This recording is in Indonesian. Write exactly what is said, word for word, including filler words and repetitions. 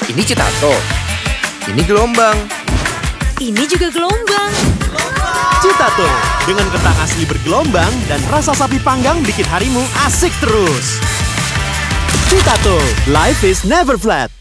Ini citato. Ini gelombang. Ini juga gelombang. Citato, dengan kentang asli bergelombang dan rasa sapi panggang bikin harimu asik terus. Citato, life is never flat.